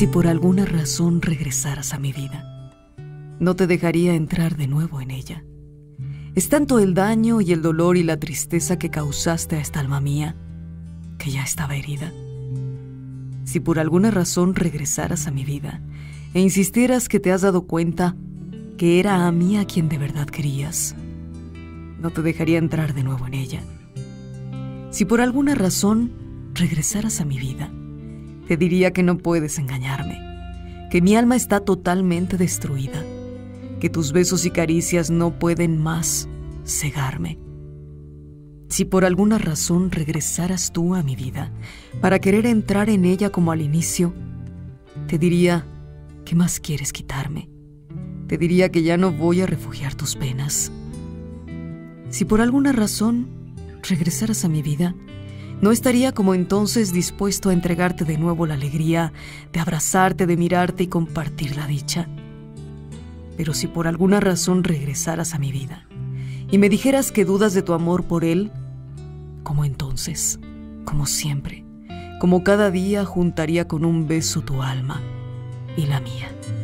Si por alguna razón regresaras a mi vida, no te dejaría entrar de nuevo en ella. Es tanto el daño y el dolor y la tristeza que causaste a esta alma mía, que ya estaba herida. Si por alguna razón regresaras a mi vida e insistieras que te has dado cuenta que era a mí a quien de verdad querías, no te dejaría entrar de nuevo en ella. Si por alguna razón regresaras a mi vida, te diría que no puedes engañarme, que mi alma está totalmente destruida, que tus besos y caricias no pueden más cegarme. Si por alguna razón regresaras tú a mi vida para querer entrar en ella como al inicio, te diría, ¿qué más quieres quitarme? Te diría que ya no voy a refugiar tus penas. Si por alguna razón regresaras a mi vida, no estaría como entonces dispuesto a entregarte de nuevo la alegría de abrazarte, de mirarte y compartir la dicha. Pero si por alguna razón regresaras a mi vida y me dijeras que dudas de tu amor por él, como entonces, como siempre, como cada día, juntaría con un beso tu alma y la mía.